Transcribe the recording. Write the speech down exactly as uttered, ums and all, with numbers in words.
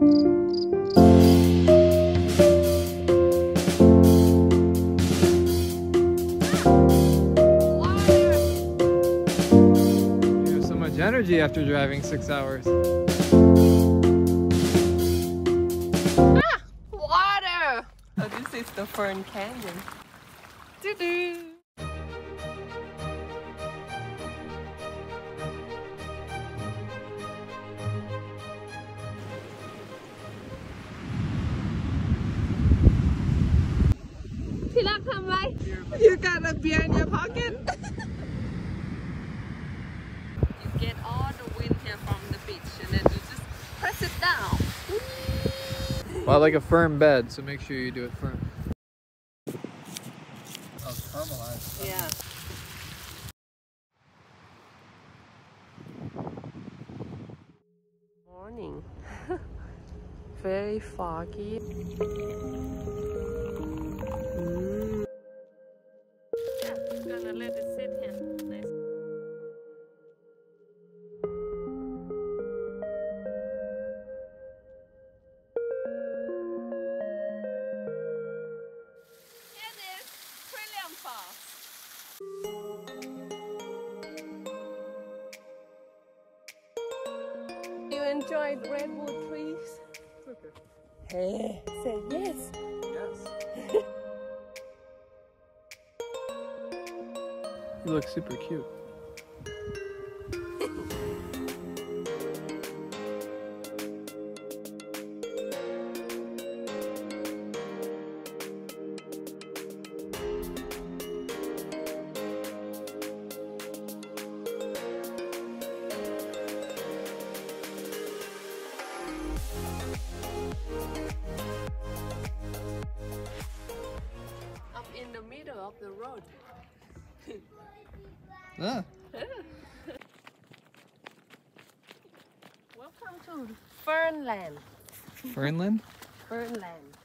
Energy after driving six hours. Ah! Water! Oh, this is the Fern Canyon. Doo-doo! You got a beer in your pocket? You get all the wind here from the beach and then you just press it down. Well, like a firm bed, so make sure you do it firm. Oh, it's caramelized. Yeah. Morning. Very foggy. Mm. Yeah, I'm gonna let it sit here. Nice. Here it is, Hyperion Falls. You enjoyed Redwood trees? Okay. Hey, say yes. Yes. You look super cute. I'm in the middle of the road. Ah. Welcome to Fernland. Fernland? Fernland.